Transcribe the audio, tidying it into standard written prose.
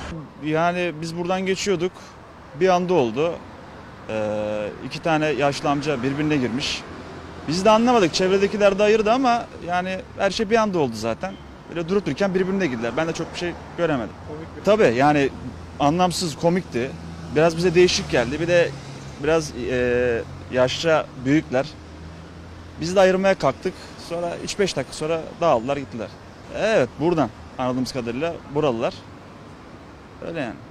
Yani biz buradan geçiyorduk. Bir anda oldu. İki tane yaşlı amca birbirine girmiş. Biz de anlamadık. Çevredekiler de ayırdı ama yani her şey bir anda oldu zaten. Böyle durup dururken birbirine girdiler. Ben de çok bir şey göremedim. Tabii yani anlamsız, komikti. Biraz bize değişik geldi. Bir de biraz yaşça büyükler. Biz de ayırmaya kalktık. Sonra 3-5 dakika sonra dağıldılar gittiler. Evet, buradan anladığımız kadarıyla buralılar. Öyle yani.